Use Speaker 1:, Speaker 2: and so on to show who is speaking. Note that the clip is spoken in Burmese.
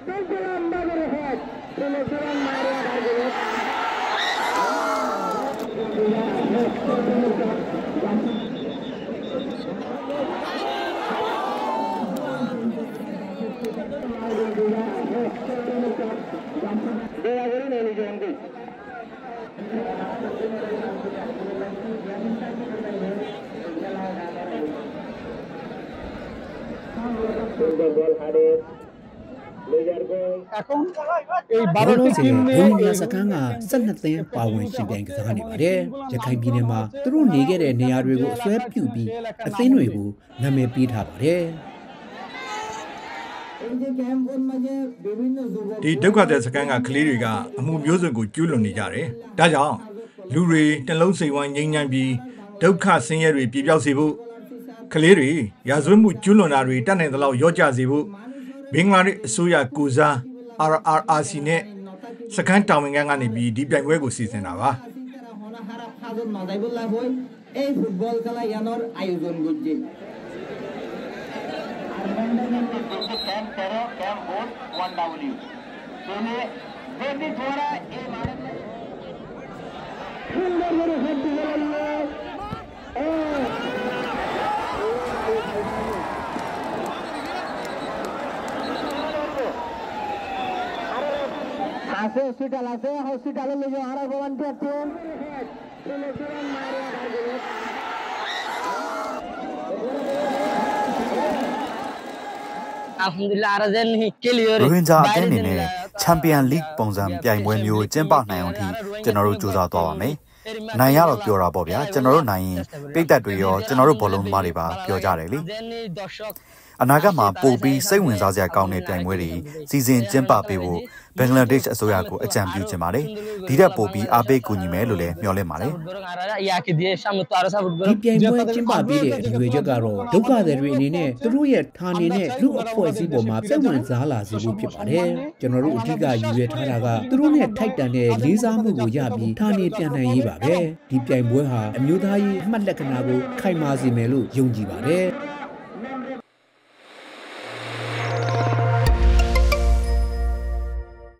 Speaker 1: এখন এই 12টি টিম নিয়ে
Speaker 2: রোহিঙ্গা সকাঙ্গা সন্নতেন পাওয়ানရှင်ပြိုင်ကစားနေပါတယ်ရခိုင်ပြည်နယ်မှာသူတို့နေခဲ့တဲ့နေရာတွေကိုအစွဲပြုပြီးအသင်းတွေကိုနာမည်ပေးထားပါတယ်
Speaker 3: ဒီဒုက္ခတဲ့စကန်ကကလေးတွေကအမှုမျိုးစုံကိုကျူးလွန်နေကြတယ်။ဒါကြောင့်လူတွေနှလုံးစိမ်ဝမ်းငြိမ်းချမ်းပြီးဒုက္ခဆင်းရဲတွေပြေပြောက်စေဖို့ကလေးတွေရာဇဝတ်မှုကျူးလွန်တာတွေတတ်နိုင်သလောက်ရော့ကျစေဖို့ဘင်္ဂလားဒေ့ရှ်အစိုးရကိုစား RRRC နဲ့စကန်တာဝန်ခံကနေပြီးဒီပြိုင်ပွဲကိုစီစဉ်တာပါ
Speaker 4: এই ফুটবল খেলা ইয়ানোর আয়োজন করছে আছে হসপিটালে লেগে আর volunteer team
Speaker 5: Alhamdulillah arazen clear
Speaker 6: ရိုဟင်ဂျာအသင်းအနေနဲ့ချန်ပီယံလိဂ်ပုံစံပြိုင်ပွဲမျိုးကျင်းပနိုင်အောင်ထိကျွန်တော်တို့ကြိုးစားသွားပါမယ်။နိုင်ရတော့ပြောတာပေါ့ဗျာကျွန်တော်တို့နိုင်ရင်ပိတ်သက်တွေရောကျွန်တော်တို့ဘောလုံးသမားတွေပါပြောကြတယ်လေ။အနာဂတ်မှာပို့ပြီးစိတ်ဝင်စားစရာကောင်းတဲ့ပြိုင်ပွဲတွေစီစဉ်ကျင်းပပေးဖို့ဘင်္ဂလားဒေ့ရှ်အစိုးရကိုအကြံပြုချင်ပါတယ်။ဒီတက်ပို့ပြီးအားပေးကူညီမယ်လို့လည်းမျှော်လင့်ပါတယ်။
Speaker 2: ဒီပြိုင်ပွဲကျင်းပပေးတဲ့အရွေချက်ကတော့ဒုက္ခသည်တွေအနေနဲ့သူတို့ရဲ့ဌာနေနဲ့လူအဖွဲ့အစည်းပေါ်မှာစိတ်ဝင်စားလာစေဖို့ဖြစ်ပါတယ်။ကျွန်တော်တို့အဓိကရည်ရွယ်ထားတာကသူတို့နဲ့ထိုက်တန်တဲ့လေးစားမှုကိုရပြီးဌာနေပြန်နိုင်ရေးပါပဲ။ဒီပြိုင်ပွဲဟာအမျိုးသားရေးအမှတ်လက္ခဏာကိုခိုင်မာစေမယ်လို့ယုံကြည်ပါတယ်။